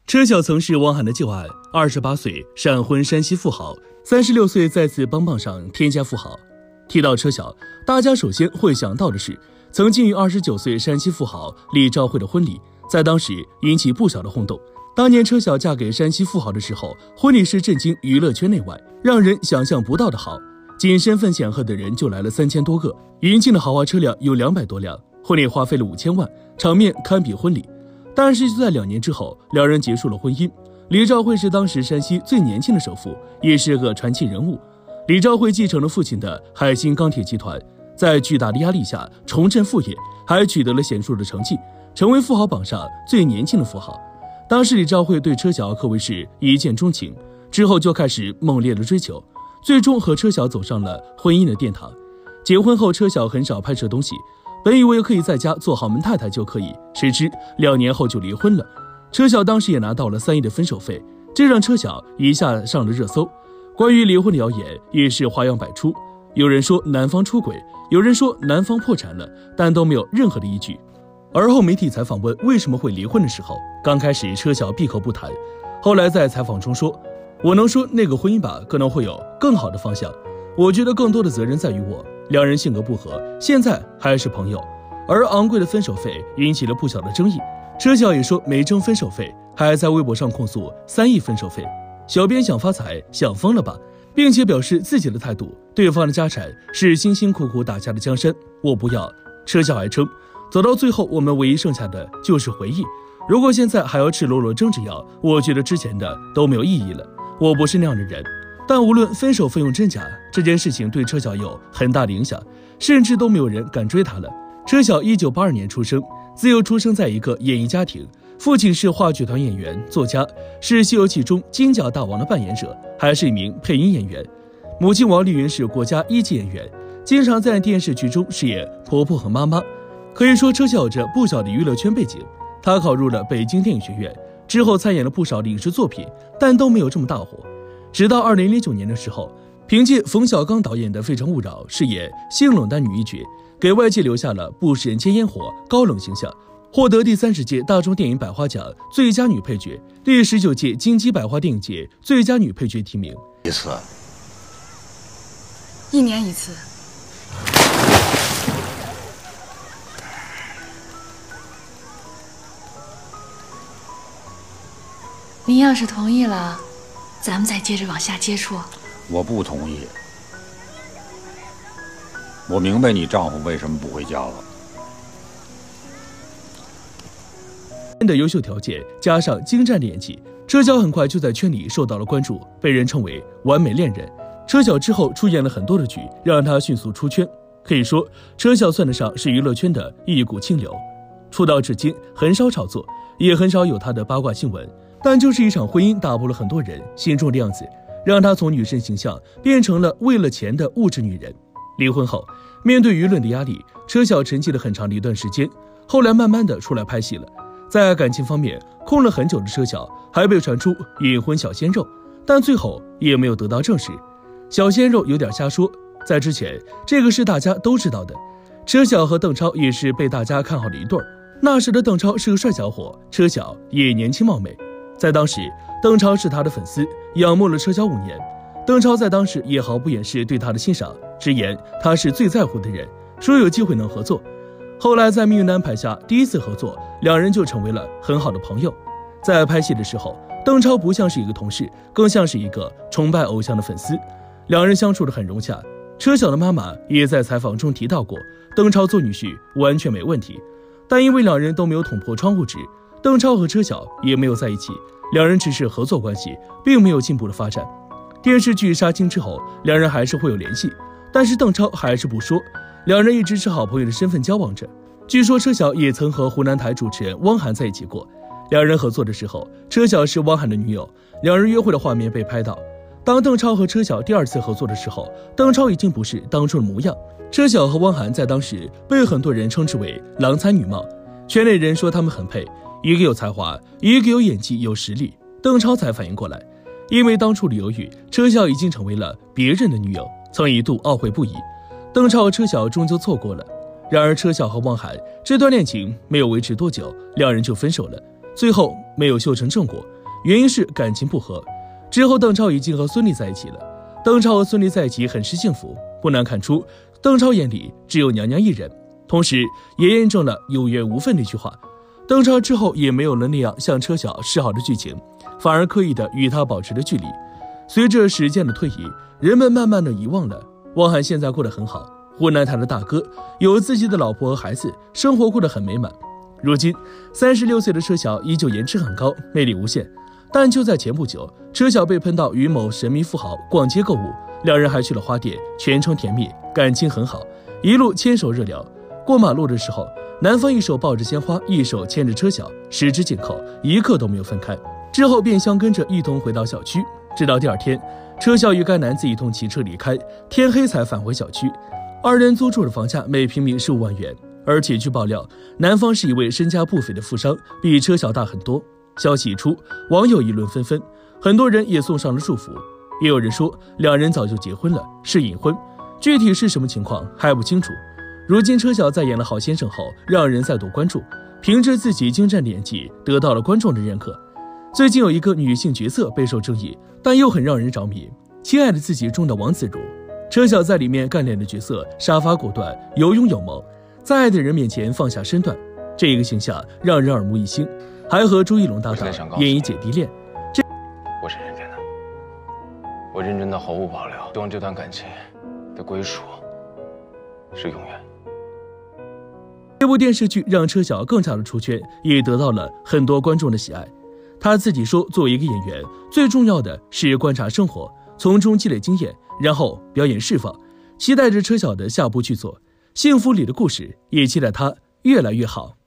车晓曾是汪涵的旧爱，28岁闪婚山西富豪，36岁再次帮帮上天价富豪。提到车晓，大家首先会想到的是曾经与29岁山西富豪李兆慧的婚礼，在当时引起不小的轰动。当年车晓嫁给山西富豪的时候，婚礼是震惊娱乐圈内外，让人想象不到的好。仅身份显赫的人就来了3000多个，迎进的豪华车辆有200多辆，婚礼花费了5000万，场面堪比婚礼。但是就在2年之后，两人结束了婚姻。李兆慧是当时山西最年轻的首富，也是个传奇人物。李兆慧继承了父亲的海信钢铁集团，在巨大的压力下重振副业，还取得了显著的成绩，成为富豪榜上最年轻的富豪。当时李兆慧对车晓可谓是一见钟情，之后就开始猛烈的追求，最终和车晓走上了婚姻的殿堂。结婚后，车晓很少拍摄东西，本以为可以在家做好门太太就可以，谁知2年后就离婚了。车晓当时也拿到了3亿的分手费，这让车晓一下上了热搜。关于离婚的谣言也是花样百出，有人说男方出轨，有人说男方破产了，但都没有任何的依据。而后媒体采访问为什么会离婚的时候，刚开始车晓闭口不谈，后来在采访中说，我能说那个婚姻吧，可能会有更好的方向，我觉得更多的责任在于我，两人性格不合，现在还是朋友。而昂贵的分手费引起了不小的争议，车晓也说没挣分手费，还在微博上控诉3亿分手费，小编想发财想疯了吧，并且表示自己的态度，对方的家产是辛辛苦苦打下的江山，我不要。车晓还称，走到最后我们唯一剩下的就是回忆，如果现在还要赤裸裸争着要，我觉得之前的都没有意义了，我不是那样的人。但无论分手费用真假，这件事情对车晓有很大的影响，甚至都没有人敢追她了。车晓1982年出生，自幼出生在一个演艺家庭，父亲是话剧团演员、作家，是《西游记》中金角大王的扮演者，还是一名配音演员。母亲王丽云是国家1级演员，经常在电视剧中饰演婆婆和妈妈。可以说车晓有着不小的娱乐圈背景，她考入了北京电影学院，之后参演了不少的影视作品，但都没有这么大火。直到2009年的时候，凭借冯小刚导演的《非诚勿扰》饰演性冷淡女一角，给外界留下了不食人间烟火高冷形象，获得第30届大众电影百花奖最佳女配角，第19届金鸡百花电影节最佳女配角提名。 一次 ，1年1次。您要是同意了，咱们再接着往下接触。 我不同意。我明白你丈夫为什么不回家了。 的优秀条件加上精湛的演技，车晓很快就在圈里受到了关注，被人称为完美恋人。车晓之后出演了很多的剧，让她迅速出圈。可以说，车晓算得上是娱乐圈的一股清流。出道至今很少炒作，也很少有她的八卦新闻，但就是一场婚姻打破了很多人心中的样子，让她从女神形象变成了为了钱的物质女人。离婚后，面对舆论的压力，车晓沉寂了很长的一段时间，后来慢慢的出来拍戏了。在感情方面空了很久的车晓，还被传出隐婚小鲜肉，但最后也没有得到证实。小鲜肉有点瞎说，在之前这个是大家都知道的，车晓和邓超也是被大家看好的一对儿。那时的邓超是个帅小伙，车晓也年轻貌美，在当时邓超是他的粉丝，仰慕了车晓5年。邓超在当时也毫不掩饰对他的欣赏，直言他是最在乎的人，说有机会能合作。后来在命运的安排下，第一次合作，两人就成为了很好的朋友。在拍戏的时候，邓超不像是一个同事，更像是一个崇拜偶像的粉丝，两人相处得很融洽。车晓的妈妈也在采访中提到过，邓超做女婿完全没问题，但因为两人都没有捅破窗户纸，邓超和车晓也没有在一起，两人只是合作关系，并没有进一步的发展。电视剧杀青之后，两人还是会有联系，但是邓超还是不说，两人一直是好朋友的身份交往着。据说车晓也曾和湖南台主持人汪涵在一起过，两人合作的时候，车晓是汪涵的女友，两人约会的画面被拍到。当邓超和车晓第2次合作的时候，邓超已经不是当初的模样。车晓和汪涵在当时被很多人称之为郎才女貌，圈内人说他们很配，一个有才华，一个有演技有实力。邓超才反应过来，因为当初的犹豫，车晓已经成为了别人的女友，曾一度懊悔不已。邓超和车晓终究错过了，然而车晓和汪涵这段恋情没有维持多久，两人就分手了。 最后没有修成正果，原因是感情不和。之后邓超已经和孙俪在一起了。邓超和孙俪在一起很是幸福，不难看出邓超眼里只有娘娘一人，同时也验证了有缘无分那句话。邓超之后也没有了那样向车晓示好的剧情，反而刻意的与他保持了距离。随着时间的推移，人们慢慢的遗忘了汪涵现在过得很好，湖南台的大哥有自己的老婆和孩子，生活过得很美满。如今36岁的车晓依旧颜值很高，魅力无限。但就在前不久，车晓被喷到与某神秘富豪逛街购物，两人还去了花店，全程甜蜜，感情很好，一路牵手热聊。过马路的时候，男方一手抱着鲜花，一手牵着车晓，十指紧扣，一刻都没有分开。之后便相跟着一同回到小区，直到第二天，车晓与该男子一同骑车离开，天黑才返回小区。二人租住的房价每平米15万元，而且据爆料，男方是一位身价不菲的富商，比车晓大很多。消息一出，网友议论纷纷，很多人也送上了祝福，也有人说两人早就结婚了，是隐婚，具体是什么情况还不清楚。如今车晓在演了好先生后，让人再度关注，凭着自己精湛的演技得到了观众的认可。最近有一个女性角色备受争议，但又很让人着迷，亲爱的自己中的王自如。车晓在里面干练的角色杀伐果断，有勇有谋，在爱的人面前放下身段，这一个形象让人耳目一新，还和朱一龙搭档演绎姐弟恋。 我是认真的，我认真的毫无保留，希望这段感情的归属是永远。 这部电视剧让车晓更加的出圈，也得到了很多观众的喜爱。他自己说，作为一个演员，最重要的是观察生活，从中积累经验，然后表演释放。期待着车晓的下部剧作《幸福里的故事》，也期待他越来越好。